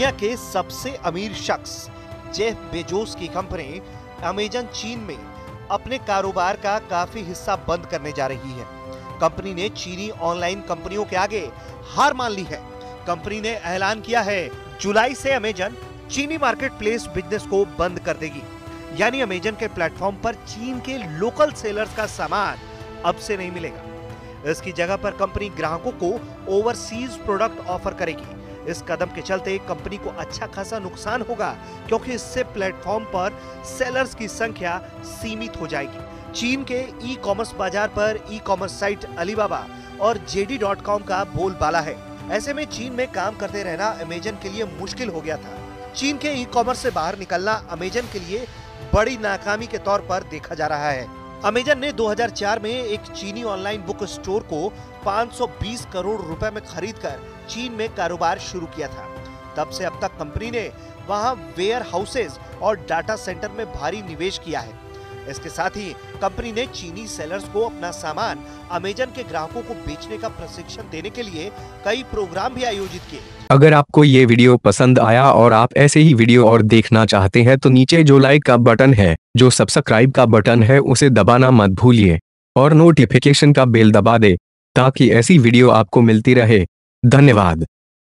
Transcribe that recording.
दुनिया के सबसे अमीर शख्स जेफ बेजोस की कंपनी अमेजन चीन में अपने कारोबार का काफी हिस्सा बंद करने जा रही है। कंपनी ने चीनी ऑनलाइन कंपनियों के आगे हार मान ली है। कंपनी ने ऐलान किया है जुलाई से अमेजन चीनी मार्केट प्लेस बिजनेस को बंद कर देगी, यानी अमेजन के प्लेटफॉर्म पर चीन के लोकल सेलर्स का सामान अब से नहीं मिलेगा। इसकी जगह पर कंपनी ग्राहकों को ओवरसीज प्रोडक्ट ऑफर करेगी। इस कदम के चलते कंपनी को अच्छा खासा नुकसान होगा, क्योंकि इससे प्लेटफॉर्म पर सेलर्स की संख्या सीमित हो जाएगी। चीन के ई कॉमर्स बाजार पर ई कॉमर्स साइट अलीबाबा और JD.com का बोलबाला है। ऐसे में चीन में काम करते रहना अमेजन के लिए मुश्किल हो गया था। चीन के ई कॉमर्स से बाहर निकलना अमेजन के लिए बड़ी नाकामी के तौर पर देखा जा रहा है। अमेजन ने 2004 में एक चीनी ऑनलाइन बुक स्टोर को 520 करोड़ रुपए में खरीदकर चीन में कारोबार शुरू किया था। तब से अब तक कंपनी ने वहां वेयर हाउसेज और डाटा सेंटर में भारी निवेश किया है। इसके साथ ही कंपनी ने चीनी सेलर्स को अपना सामान अमेजन के ग्राहकों को बेचने का प्रशिक्षण देने के लिए कई प्रोग्राम भी आयोजित किए। अगर आपको ये वीडियो पसंद आया और आप ऐसे ही वीडियो और देखना चाहते हैं तो नीचे जो लाइक का बटन है, जो सब्सक्राइब का बटन है, उसे दबाना मत भूलिए और नोटिफिकेशन का बेल दबा दे ताकि ऐसी वीडियो आपको मिलती रहे। धन्यवाद।